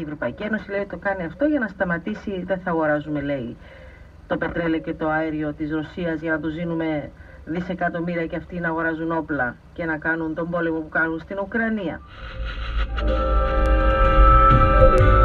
η Ευρωπαϊκή Ένωση λέει ότι το κάνει αυτό για να σταματήσει, δεν θα αγοράζουμε, λέει, το πετρέλαιο και το αέριο της Ρωσίας για να τους δίνουμε δισεκατομμύρια και αυτοί να αγοράζουν όπλα και να κάνουν τον πόλεμο που κάνουν στην Ουκρανία.